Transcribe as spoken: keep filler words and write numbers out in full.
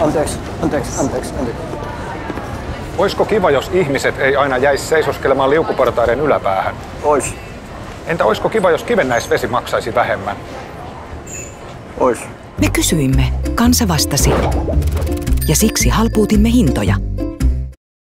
Anteeksi, anteeksi, anteeksi, anteeksi. Oisko kiva, jos ihmiset ei aina jäisi seisoskelemaan liukuportaiden yläpäähän? Ois. Entä oisko kiva, jos kivennäisvesi maksaisi vähemmän? Ois. Me kysyimme, kansa vastasi. Ja siksi halpuutimme hintoja.